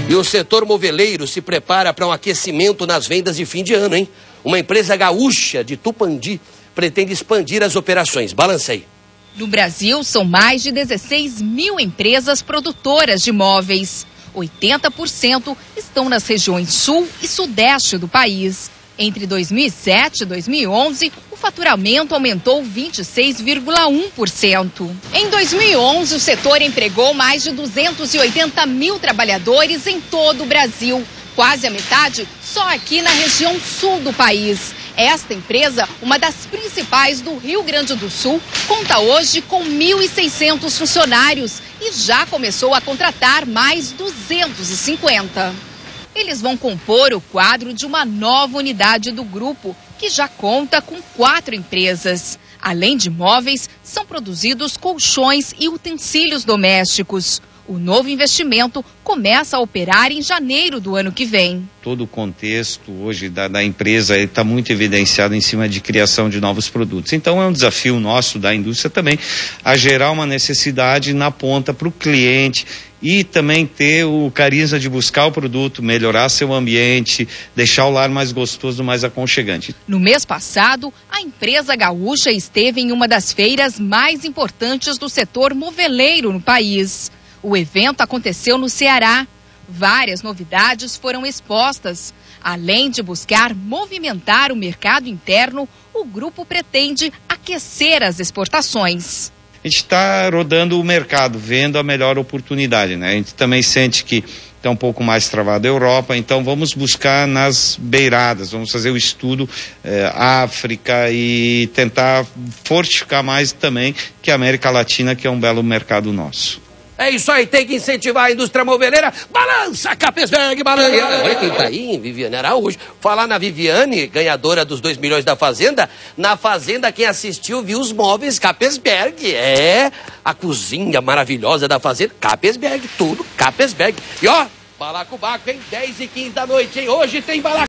E o setor moveleiro se prepara para um aquecimento nas vendas de fim de ano, hein? Uma empresa gaúcha de Tupandi pretende expandir as operações. Balança aí. No Brasil, são mais de 16 mil empresas produtoras de móveis. 80% estão nas regiões sul e sudeste do país. Entre 2007 e 2011, o faturamento aumentou 26,1%. Em 2011, o setor empregou mais de 280 mil trabalhadores em todo o Brasil. Quase a metade só aqui na região sul do país. Esta empresa, uma das principais do Rio Grande do Sul, conta hoje com 1.600 funcionários e já começou a contratar mais 250. Eles vão compor o quadro de uma nova unidade do grupo, que já conta com 4 empresas. Além de móveis, são produzidos colchões e utensílios domésticos. O novo investimento começa a operar em janeiro do ano que vem. Todo o contexto hoje da empresa está muito evidenciado em cima de criação de novos produtos. Então é um desafio nosso da indústria também a gerar uma necessidade na ponta para o cliente e também ter o carisma de buscar o produto, melhorar seu ambiente, deixar o lar mais gostoso, mais aconchegante. No mês passado, a empresa gaúcha esteve em uma das feiras mais importantes do setor moveleiro no país. O evento aconteceu no Ceará. Várias novidades foram expostas. Além de buscar movimentar o mercado interno, o grupo pretende aquecer as exportações. A gente está rodando o mercado, vendo a melhor oportunidade, né? A gente também sente que está um pouco mais travada a Europa, então vamos buscar nas beiradas, vamos fazer o estudo África e tentar fortificar mais também que a América Latina, que é um belo mercado nosso. É isso aí, tem que incentivar a indústria moveleira. Balança, Capesberg, balança. Olha quem tá aí, Viviane Araújo. Falar na Viviane, ganhadora dos 2 milhões da Fazenda. Na Fazenda, quem assistiu viu os móveis Capesberg. É, a cozinha maravilhosa da Fazenda. Capesberg, tudo Capesberg. E ó, Balacobaco, hein? 10h15 da noite, hein? Hoje tem Balacobaco.